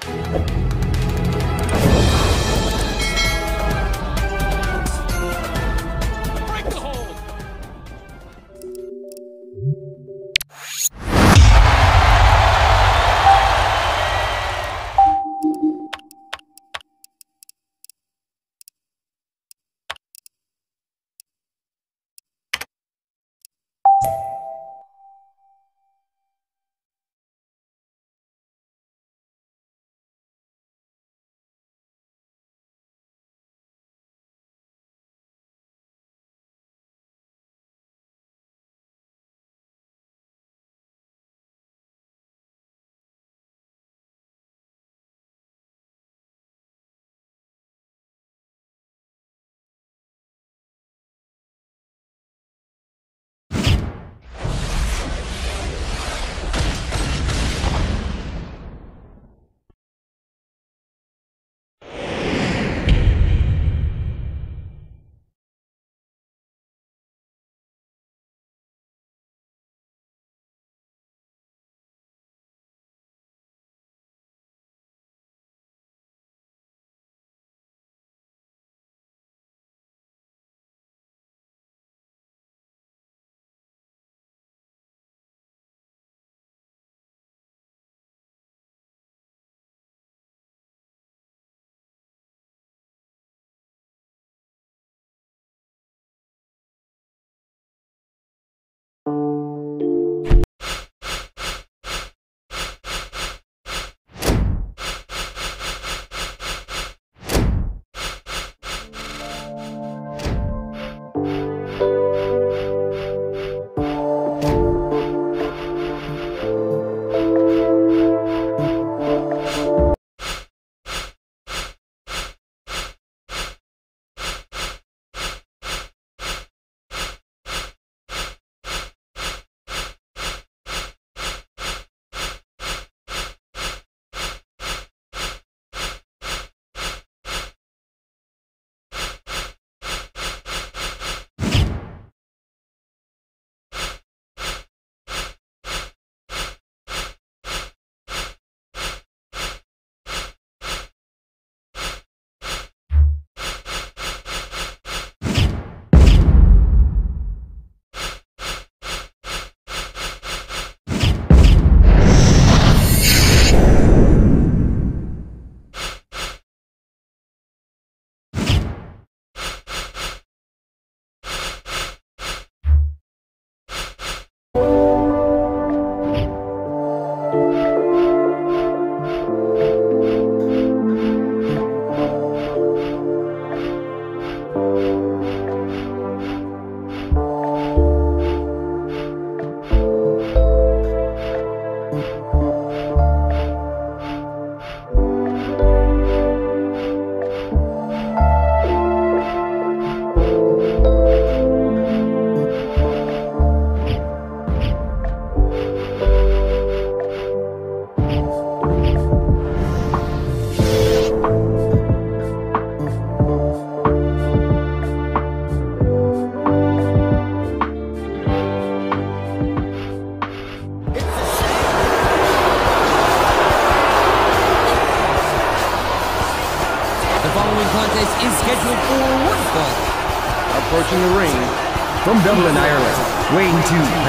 is scheduled for one fall. Approaching the ring from Dublin, Ireland, weighing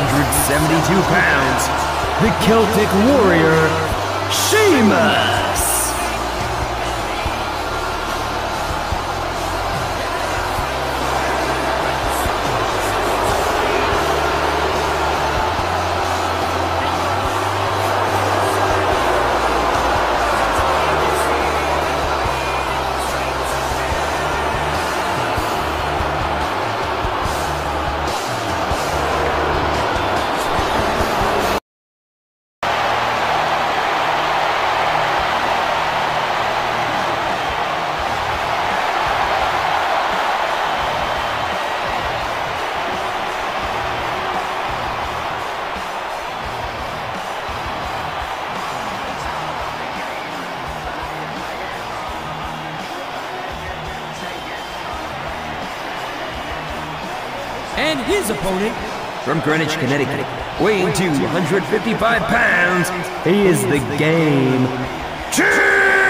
272 pounds, the Celtic Warrior, Sheamus! And his opponent, from Greenwich, Connecticut, weighing 255 pounds, he is the Game Changer!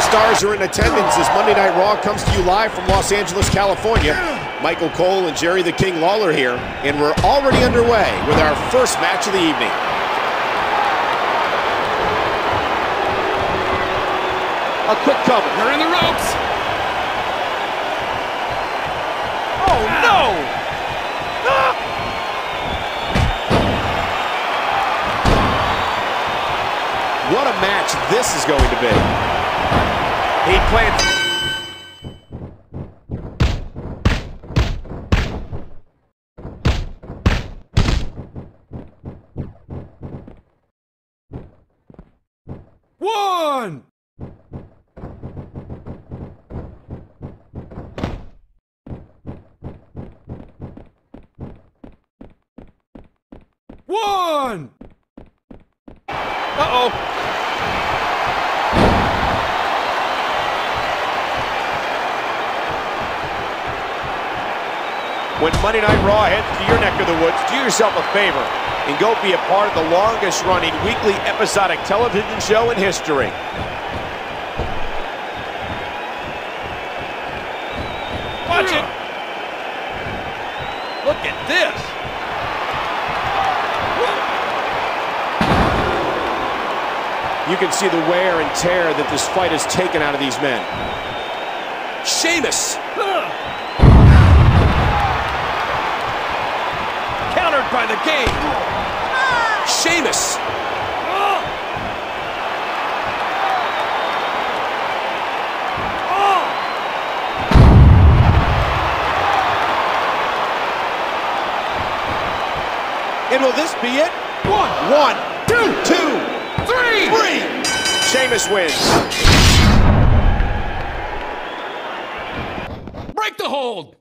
Stars are in attendance as Monday Night Raw comes to you live from Los Angeles, California. Michael Cole and Jerry the King Lawler here, and we're already underway with our first match of the evening. A quick cover. We're in the ropes. Oh, no! Ah! What a match this is going to be. He planned. One. One. Uh-oh. When Monday Night Raw heads to your neck of the woods, do yourself a favor and go be a part of the longest-running weekly episodic television show in history. Watch it. Look at this. You can see the wear and tear that this fight has taken out of these men. Sheamus. Countered by the King. Sheamus. And will this be it? One, two, three. Sheamus wins. Break the hold.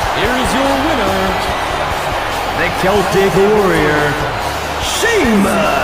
Celtic Warrior, Sheamus!